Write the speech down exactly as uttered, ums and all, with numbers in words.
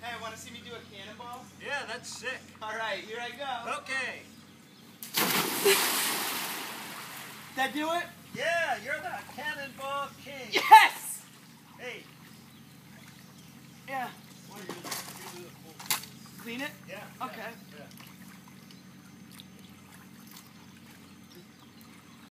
Hey, want to see me do a cannonball? Yeah, that's sick. All right, here I go. Okay. Did I do it? Yeah, you're the cannonball king. Yes! Hey. Yeah. What are you, you do the full- Clean it? Yeah. Okay. Yeah.